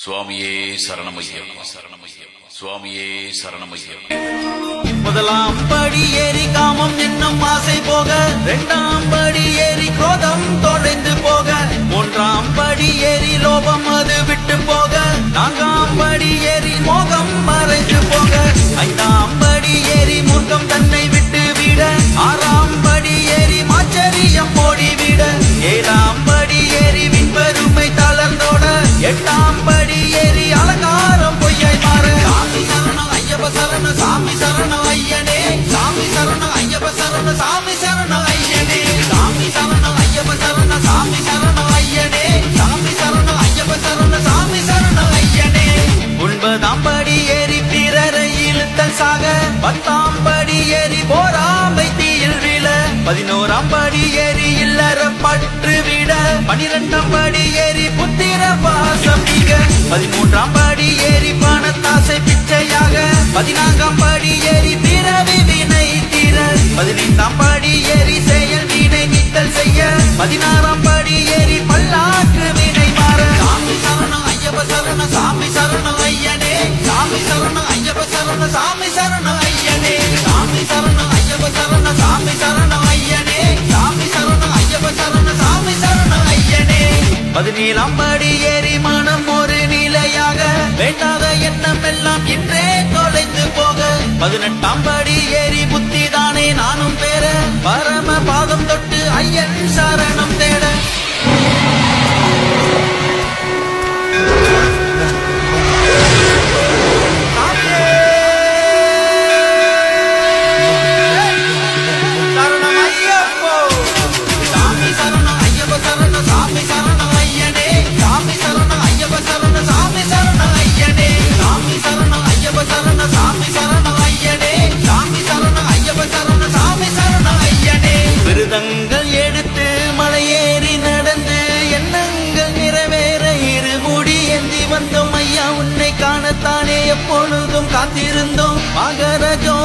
சுவாமியே சரணமையப்பா, சுவாமியே சரணமையப்பா. முதலாம் படி ஏறி காமம் என்னும் ஆசை போக, இரண்டாம் படி ஏறி கோதம் தொலைந்து போக, மூன்றாம் படி ஏறி லோபம் அது விட்டு போக, நான்காம் படி ஏறி மோகம் மறைந்து போக, ஐந்தாம் படி ஏறி மூர்க்கம் தன்னை விட்டு விட, ஆறாம் படி ஏறி மாச்சரியம் ஓடிவிட, ஏழாம் படி ஏறி விண்பெருமை தளர்ந்தோட, எட்டாம் படி ஏறி அலங்காரம் பொய்யை மாற. சாமி சரணம் ஐயப்ப சரணம் சாமி சரணம் ஐயனே, சாமி சரணம் ஐயப்ப சரணம் சாமி சரணம் ஐயனே, சாமி சரணம் ஐயப்ப சரணம் சாமி சரணம் ஐயனே, சாமி சரணம் ஐயப்ப சரணம் சாமி சரணம் ஐயனே. ஒன்பதாம் படி ஏறி பிறரை இழுத்தல் சாக, பத்தாம் படி ஏறி போராமை தீயில் விழ, பதினோராம் படி ஏறி இல்லற பற்று விட, பனிரெண்டாம் படி ஏறி புத்திர பாசம் நீங்க, பதிமூன்றாம் படி ஏறி பணத்தாசை பிச்சையாக, பதினான்காம் படி ஏறி பிறவி வினை தீர, பதினைந்தாம் படி ஏறி செயல் வினை நீத்தல் செய்ய, பதினாறாம் படி ஏறி பல்லாக்கு வினை மாற. சாமி சரணம் ஐயப்ப சரணம் சாமி சரணம் ஐயனே, சாமி சரணம் ஐயப்ப சரணம் சாமி சரணம் ஐயனே, சாமி சரணம் ஐயப்ப சரணம் சாமி சரணம் ஐயனே, சாமி சரணம் ஐயப்ப சரணம் சாமி சரணம் ஐயனே. பதினேழாம் படி ஏறி மனம் ஒரு நிலையாக, வேண்டாத எண்ணம் எல்லாம் இன்றே தொலைந்து போக, பதினெட்டாம் படி ஏறி புத்தி தானே நானும் பெற, பரம பாதம் தொட்டு ஐயன் சரணம் தேட. விருதங்கள் எடுத்து மலையேறி நடந்து எண்ணங்கள் நிறைவேற இருமுடி ஏந்தி வந்தோம் ஐயா, உன்னை காணத்தானே எப்பொழுதும் காத்திருந்தோம். மகர ஜோதி